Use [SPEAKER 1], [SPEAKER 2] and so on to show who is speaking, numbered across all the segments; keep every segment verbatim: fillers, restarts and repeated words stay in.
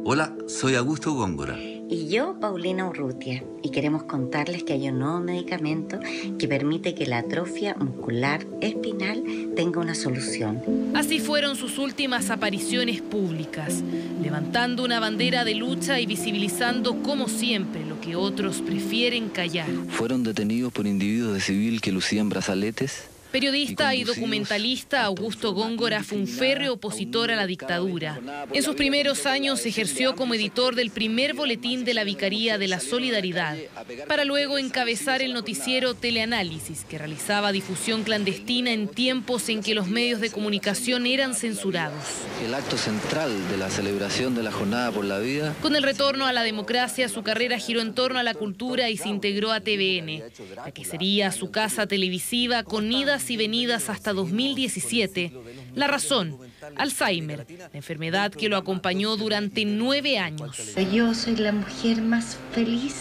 [SPEAKER 1] Hola, soy Augusto Góngora.
[SPEAKER 2] Y yo, Paulina Urrutia, y queremos contarles que hay un nuevo medicamento que permite que la atrofia muscular espinal tenga una solución.
[SPEAKER 3] Así fueron sus últimas apariciones públicas, levantando una bandera de lucha y visibilizando, como siempre, lo que otros prefieren callar.
[SPEAKER 4] Fueron detenidos por individuos de civil que lucían brazaletes.
[SPEAKER 3] Periodista y documentalista, Augusto Góngora fue un férreo opositor a la dictadura. En sus primeros años ejerció como editor del primer boletín de la Vicaría de la Solidaridad, para luego encabezar el noticiero Teleanálisis, que realizaba difusión clandestina en tiempos en que los medios de comunicación eran censurados.
[SPEAKER 4] El acto central de la celebración de la Jornada por la Vida.
[SPEAKER 3] Con el retorno a la democracia, su carrera giró en torno a la cultura y se integró a T V N, la que sería su casa televisiva con idas y venidas hasta dos mil diecisiete. La razón, Alzheimer, la enfermedad que lo acompañó durante nueve años.
[SPEAKER 2] Yo soy la mujer más feliz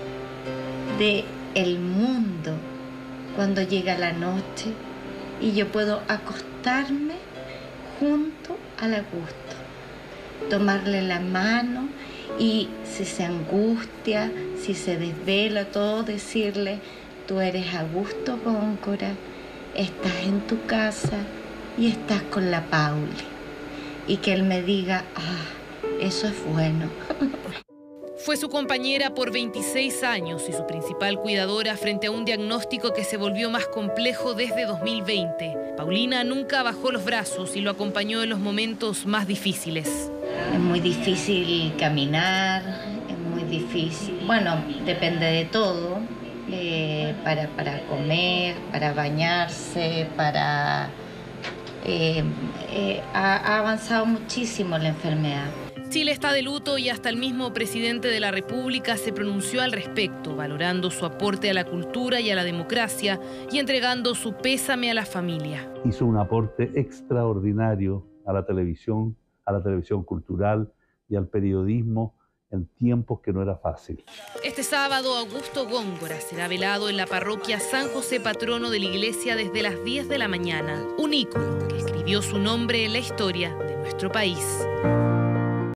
[SPEAKER 2] del mundo cuando llega la noche y yo puedo acostarme junto al Augusto, tomarle la mano y si se angustia, si se desvela, todo decirle: tú eres Augusto Góngora, estás en tu casa y estás con la Pauli. Y que él me diga: ah, eso es bueno.
[SPEAKER 3] Fue su compañera por veintiséis años y su principal cuidadora frente a un diagnóstico que se volvió más complejo desde dos mil veinte. Paulina nunca bajó los brazos y lo acompañó en los momentos más difíciles.
[SPEAKER 2] Es muy difícil caminar, es muy difícil. Bueno, depende de todo. Eh, para, para comer, para bañarse, para... Eh, eh, ha, ha avanzado muchísimo la enfermedad.
[SPEAKER 3] Chile está de luto y hasta el mismo presidente de la República se pronunció al respecto, valorando su aporte a la cultura y a la democracia y entregando su pésame a la familia.
[SPEAKER 5] Hizo un aporte extraordinario a la televisión, a la televisión cultural y al periodismo en tiempos que no era fácil.
[SPEAKER 3] Este sábado, Augusto Góngora será velado en la parroquia San José, patrono de la iglesia, desde las diez de la mañana. Un ícono que escribió su nombre en la historia de nuestro país.